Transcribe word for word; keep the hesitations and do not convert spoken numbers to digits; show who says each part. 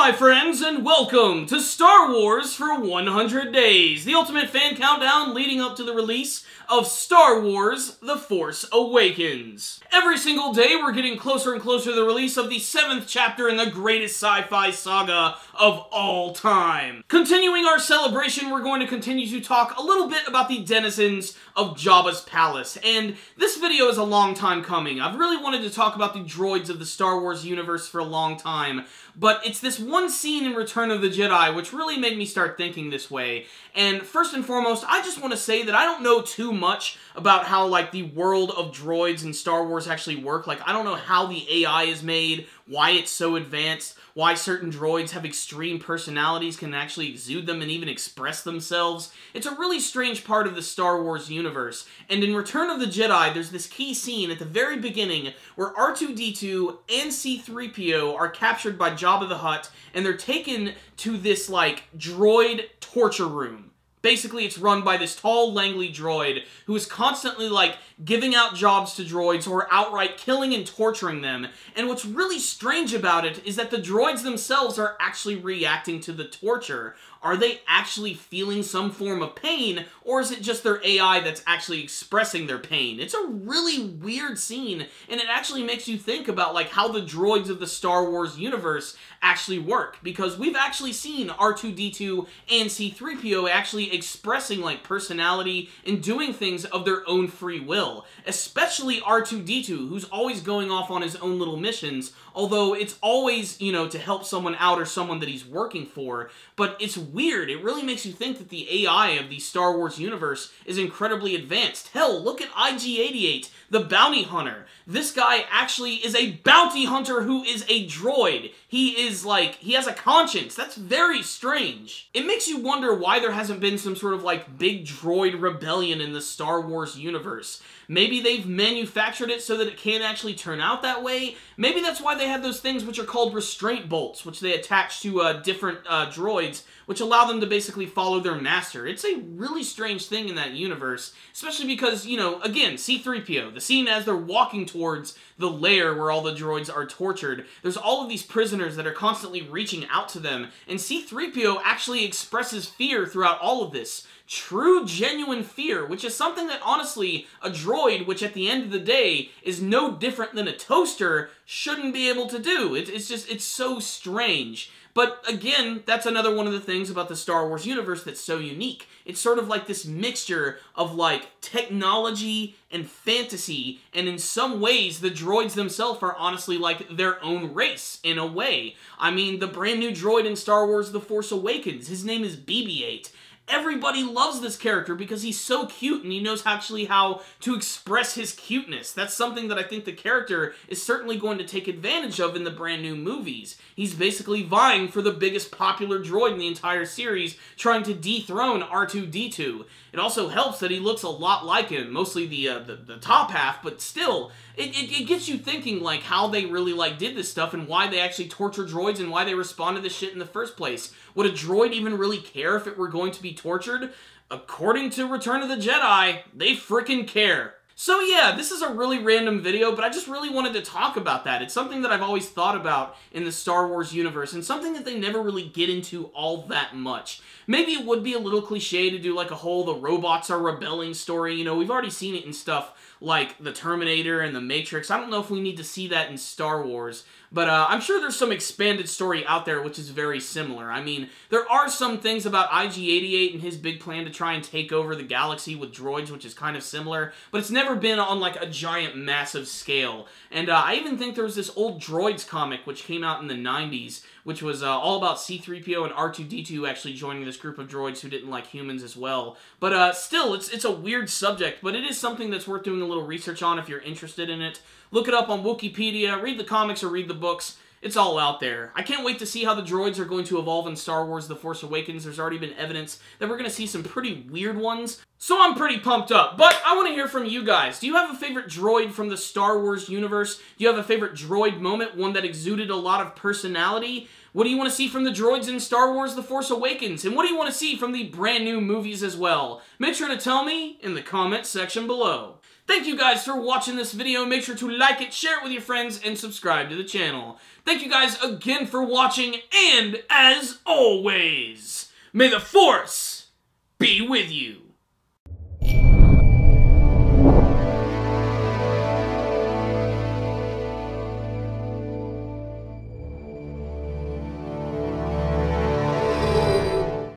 Speaker 1: Hi friends, and welcome to Star Wars for one hundred days, the ultimate fan countdown leading up to the release of Star Wars The Force Awakens. Every single day we're getting closer and closer to the release of the seventh chapter in the greatest sci-fi saga of all time. Continuing our celebration, we're going to continue to talk a little bit about the denizens of Jabba's palace, and this video is a long time coming. I've really wanted to talk about the droids of the Star Wars universe for a long time, but it's this one scene in Return of the Jedi which really made me start thinking this way. And first and foremost, I just want to say that I don't know too much about how, like, the world of droids in Star Wars actually work. Like, I don't know how the A I is made, why it's so advanced, why certain droids have extreme personalities, can actually exude them and even express themselves. It's a really strange part of the Star Wars universe. And in Return of the Jedi, there's this key scene at the very beginning where R two D two and C three P O are captured by Jabba the Hutt, and they're taken to this, like, droid torture room. Basically, it's run by this tall, Langley droid who is constantly, like, giving out jobs to droids or outright killing and torturing them. And what's really strange about it is that the droids themselves are actually reacting to the torture. Are they actually feeling some form of pain, or is it just their A I that's actually expressing their pain? It's a really weird scene, and it actually makes you think about, like, how the droids of the Star Wars universe actually work, because we've actually seen R two D two and C three P O actually expressing, like, personality and doing things of their own free will, especially R two D two, who's always going off on his own little missions, although it's always, you know, to help someone out or someone that he's working for. But it's weird. It really makes you think that the A I of the Star Wars universe is incredibly advanced. Hell, look at I G eighty-eight, the bounty hunter. This guy actually is a bounty hunter who is a droid. He is, like, he has a conscience. That's very strange. It makes you wonder why there hasn't been some sort of, like, big droid rebellion in the Star Wars universe. Maybe they've manufactured it so that it can't actually turn out that way. Maybe that's why they have those things which are called restraint bolts, which they attach to uh, different uh, droids, which allow them to basically follow their master. It's a really strange thing in that universe, especially because, you know, again, C three P O, the scene as they're walking towards the lair where all the droids are tortured, there's all of these prisoners that are constantly reaching out to them, and C three P O actually expresses fear throughout all of this. True, genuine fear, which is something that, honestly, a droid, which at the end of the day is no different than a toaster, shouldn't be able to do. It, it's just, it's so strange. But again, that's another one of the things about the Star Wars universe that's so unique. It's sort of like this mixture of, like, technology and fantasy, and in some ways, the droids themselves are honestly like their own race, in a way. I mean, the brand new droid in Star Wars The Force Awakens, his name is B B eight. Everybody loves this character because he's so cute and he knows actually how to express his cuteness. That's something that I think the character is certainly going to take advantage of in the brand new movies. He's basically vying for the biggest popular droid in the entire series, trying to dethrone R two D two. It also helps that he looks a lot like him, mostly the uh, the, the top half, but still, it, it, it gets you thinking, like, how they really, like, did this stuff and why they actually torture droids and why they respond to this shit in the first place. Would a droid even really care if it were going to be tortured? According to Return of the Jedi, they frickin' care. So yeah, this is a really random video, but I just really wanted to talk about that. It's something that I've always thought about in the Star Wars universe, and something that they never really get into all that much. Maybe it would be a little cliche to do, like, a whole the robots are rebelling story. You know, we've already seen it in stuff like the Terminator and the Matrix. I don't know if we need to see that in Star Wars, but uh, I'm sure there's some expanded story out there which is very similar. I mean, there are some things about I G eighty-eight and his big plan to try and take over the galaxy with droids, which is kind of similar, but it's never been on, like, a giant, massive scale. And uh, I even think there was this old Droids comic which came out in the nineties, which was uh, all about C three P O and R two D two actually joining this group of droids who didn't like humans as well. But uh, still, it's, it's a weird subject, but it is something that's worth doing a little research on if you're interested in it. Look it up on Wikipedia, read the comics or read the books. It's all out there. I can't wait to see how the droids are going to evolve in Star Wars The Force Awakens. There's already been evidence that we're going to see some pretty weird ones. So I'm pretty pumped up, but I want to hear from you guys. Do you have a favorite droid from the Star Wars universe? Do you have a favorite droid moment, one that exuded a lot of personality? What do you want to see from the droids in Star Wars The Force Awakens? And what do you want to see from the brand new movies as well? Make sure to tell me in the comments section below. Thank you guys for watching this video. Make sure to like it, share it with your friends, and subscribe to the channel. Thank you guys again for watching, and as always, may the Force be with you.